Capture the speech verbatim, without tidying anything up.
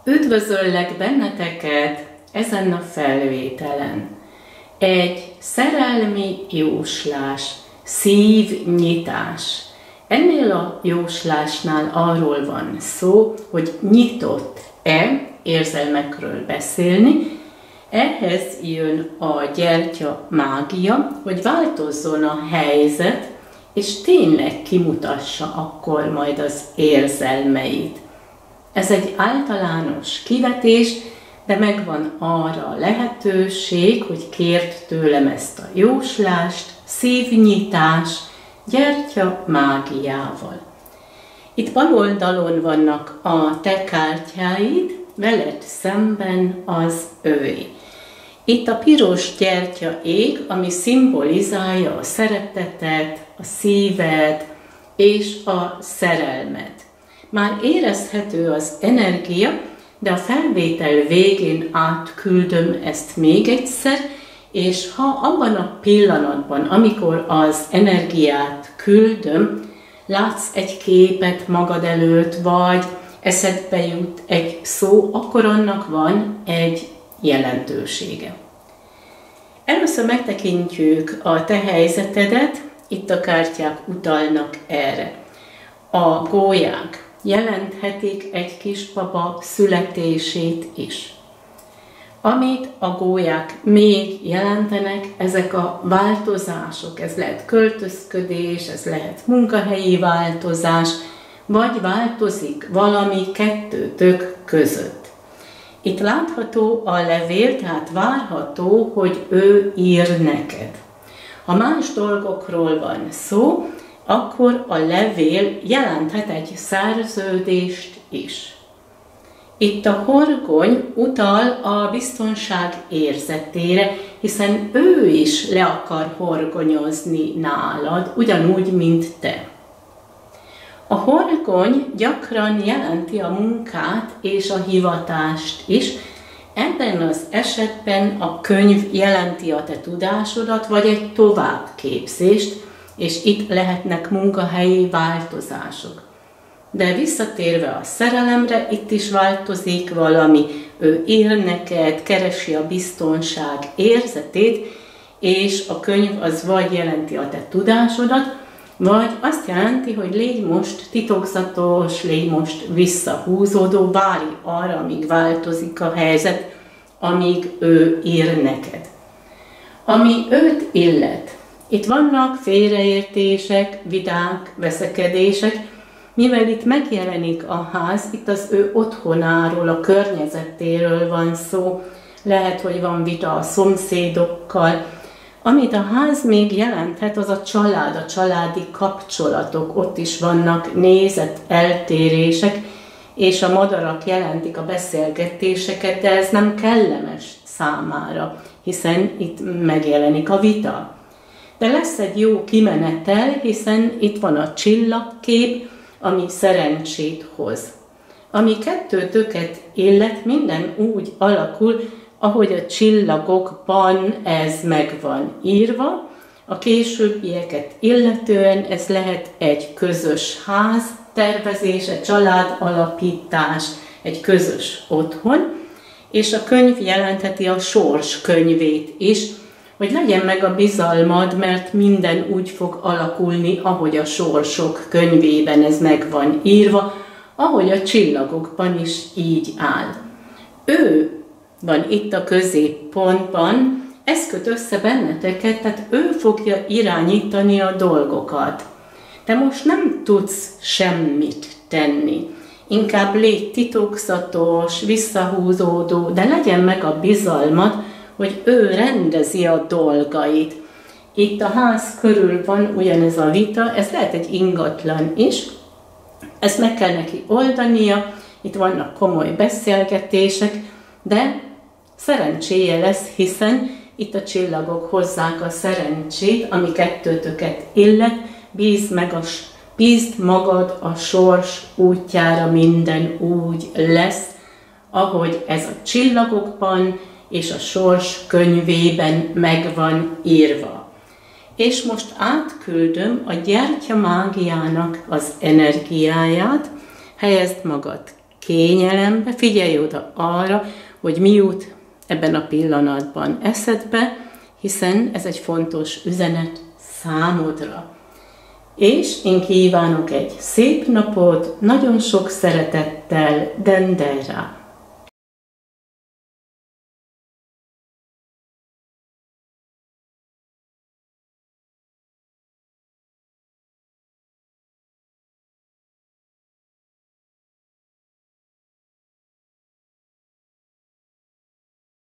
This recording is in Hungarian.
Üdvözöllek benneteket ezen a felvételen. Egy szerelmi jóslás, szívnyitás. Ennél a jóslásnál arról van szó, hogy nyitott-e érzelmekről beszélni. Ehhez jön a gyertya mágia, hogy változzon a helyzet, és tényleg kimutassa akkor majd az érzelmeit. Ez egy általános kivetés, de megvan arra a lehetőség, hogy kért tőlem ezt a jóslást, szívnyitás, gyertya mágiával. Itt bal oldalon vannak a te kártyáid, veled szemben az övé. Itt a piros gyertya ég, ami szimbolizálja a szeretetet, a szíved és a szerelmet. Már érezhető az energia, de a felvétel végén átküldöm ezt még egyszer, és ha abban a pillanatban, amikor az energiát küldöm, látsz egy képet magad előtt, vagy eszedbe jut egy szó, akkor annak van egy jelentősége. Először megtekintjük a te helyzetedet, itt a kártyák utalnak erre. A gólyák jelenthetik egy kisbaba születését is. Amit a gólyák még jelentenek, ezek a változások, ez lehet költözködés, ez lehet munkahelyi változás, vagy változik valami kettőtök között. Itt látható a levél, tehát várható, hogy ő ír neked. Ha más dolgokról van szó, akkor a levél jelenthet egy szerződést is. Itt a horgony utal a biztonság érzetére, hiszen ő is le akar horgonyozni nálad, ugyanúgy, mint te. A horgony gyakran jelenti a munkát és a hivatást is. Ebben az esetben a könyv jelenti a te tudásodat, vagy egy továbbképzést, és itt lehetnek munkahelyi változások. De visszatérve a szerelemre, itt is változik valami. Ő ír neked, keresi a biztonság érzetét, és a könyv az vagy jelenti a te tudásodat, vagy azt jelenti, hogy légy most titokzatos, légy most visszahúzódó, várj arra, amíg változik a helyzet, amíg ő ír neked. Ami őt illet. Itt vannak félreértések, viták, veszekedések, mivel itt megjelenik a ház, itt az ő otthonáról, a környezetéről van szó, lehet, hogy van vita a szomszédokkal. Amit a ház még jelenthet, az a család, a családi kapcsolatok, ott is vannak nézeteltérések, és a madarak jelentik a beszélgetéseket, de ez nem kellemes számára, hiszen itt megjelenik a vita. De lesz egy jó kimenetel, hiszen itt van a csillagkép, ami szerencsét hoz. Ami kettőtöket illet, minden úgy alakul, ahogy a csillagokban ez meg van írva. A későbbieket illetően ez lehet egy közös ház tervezés, egy családalapítás, egy közös otthon, és a könyv jelentheti a sors könyvét is, hogy legyen meg a bizalmad, mert minden úgy fog alakulni, ahogy a sorsok könyvében ez meg van írva, ahogy a csillagokban is így áll. Ő van itt a középpontban, ez köt össze benneteket, tehát ő fogja irányítani a dolgokat. Te most nem tudsz semmit tenni. Inkább légy titokzatos, visszahúzódó, de legyen meg a bizalmad, hogy ő rendezi a dolgait. Itt a ház körül van ugyanez a vita, ez lehet egy ingatlan is, ezt meg kell neki oldania, itt vannak komoly beszélgetések, de szerencséje lesz, hiszen itt a csillagok hozzák a szerencsét, ami kettőtöket illet, bízd, meg a, bízd magad a sors útjára, minden úgy lesz, ahogy ez a csillagokban és a sors könyvében meg van írva. És most átküldöm a gyertya mágiának az energiáját, helyezd magad kényelembe, figyelj oda arra, hogy mi jut ebben a pillanatban eszedbe, hiszen ez egy fontos üzenet számodra. És én kívánok egy szép napot, nagyon sok szeretettel, Dendera!